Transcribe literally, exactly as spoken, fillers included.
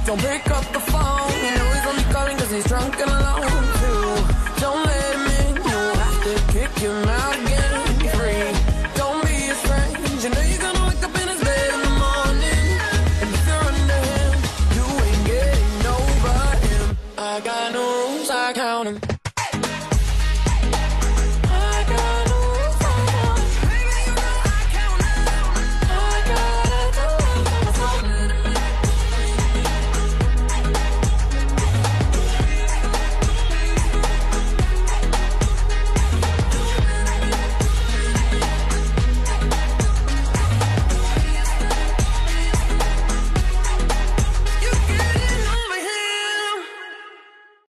Don't pick up the phone. You know he's only calling cause he's drunk and